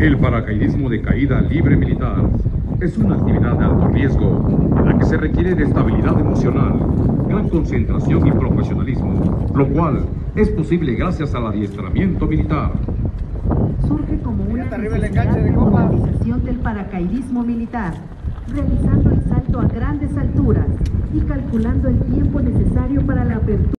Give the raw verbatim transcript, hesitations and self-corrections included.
El paracaidismo de caída libre militar es una actividad de alto riesgo en la que se requiere de estabilidad emocional, gran concentración y profesionalismo, lo cual es posible gracias al adiestramiento militar. Surge como una necesidad de modernización del paracaidismo militar, realizando el salto a grandes alturas y calculando el tiempo necesario para la apertura.